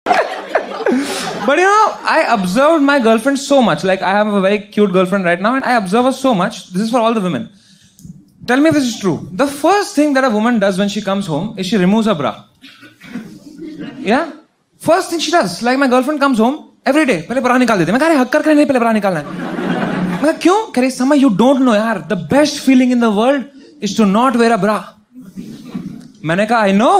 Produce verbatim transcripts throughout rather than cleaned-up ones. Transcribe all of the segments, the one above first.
But you know, I observed my girlfriend so much. Like, I have a very cute girlfriend right now, and I observe her so much. This is for all the women. Tell me if this is true. The first thing that a woman does when she comes home is she removes her bra. Yeah? First thing she does. Like, my girlfriend comes home every day. पहले bra निकाल देती है. मैं कह रहा हक करके नहीं पहले bra निकालना है. मैं कहा क्यों? कह रही Sama, you don't know यार. The best feeling in the world is to not wear a bra. मैंने कहा I know.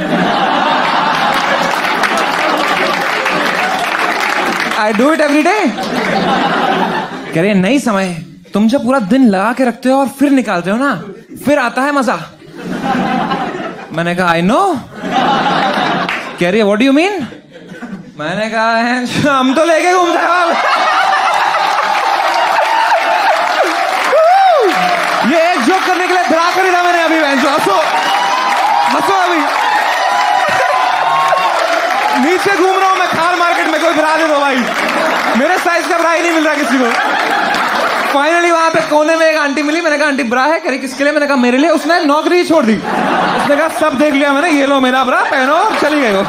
I do it every day. कह रहे नहीं समय, तुम जब पूरा दिन लगा के रखते हो और फिर निकालते हो ना, फिर आता है मजा. मैंने कहा I know. कह रही है what do you mean? मैंने कहा है हम तो लेके घूमते हैं. ये एक जोक करने के लिए ब्रा खरीदा मैंने अभी. हंसो हंसो अभी. नीचे घूम रहा हूं मैं खार मार्केट में, कोई ब्रा दे दो भाई. मेरे साइज का ब्रा ही नहीं मिल रहा किसी को. फाइनली वहां पे कोने में एक आंटी मिली. मैंने कहा आंटी ब्रा है? कह रही किसके लिए? मैंने कहा मेरे लिए. उसने नौकरी छोड़ दी. उसने कहा सब देख लिया मैंने, ये लो मेरा ब्रा पहनो. चली गई वो.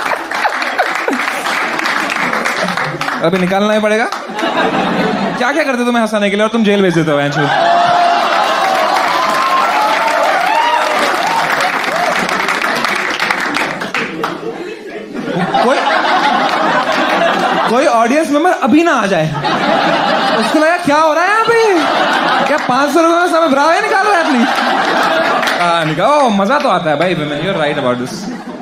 अभी निकालना ही पड़ेगा. क्या क्या करते तुम्हें हंसाने के लिए और तुम जेल भेज देते हो. एंचू कोई कोई ऑडियंस मेंबर अभी ना आ जाए, उसको लगा क्या हो रहा है यहाँ पे. क्या पांच सौ रुपए में समय ब्रा निकाल रहा है अपनी. निकालो. मजा तो आता है भाई. You are right about this.